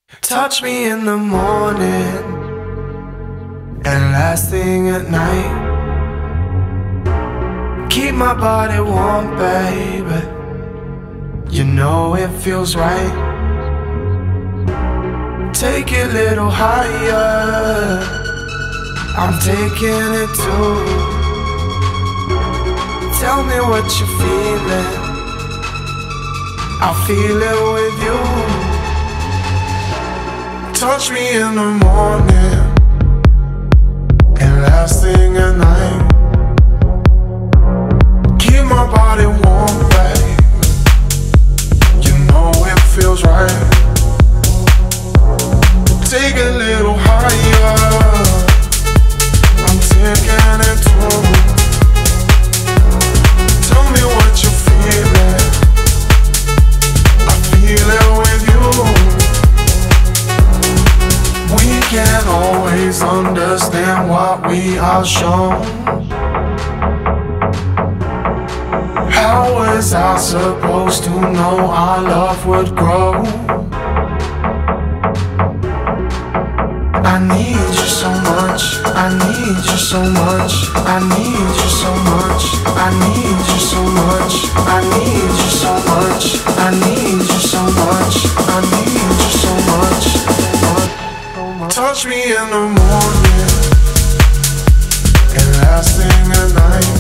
Touch me in the morning and last thing at night. Keep my body warm, baby. You know it feels right. Take it a little higher. I'm taking it too. Tell me what you're feeling. I'll feel it with you. Touch me in the morning and last thing at night. Keep my body warm, babe. You know it feels right. Take it a little higher. I'm taking it too. Tell me what you're feeling. I feel it with you. We can't always understand what we are shown. How was I supposed to know our love would grow? I need you so much, I need you so much, I need you so much, I need you so much, I need you so much, I need you so much, I need you so much. Touch me in the morning and last thing at night.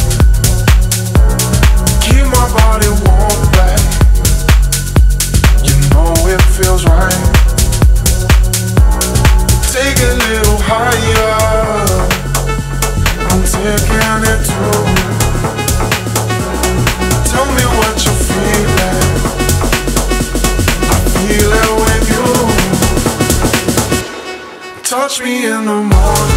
Keep my body warm, babe. You know it feels right. Take it a little higher. I'm taking it too. Tell me what you're feeling. I feel it with you. Touch me in the morning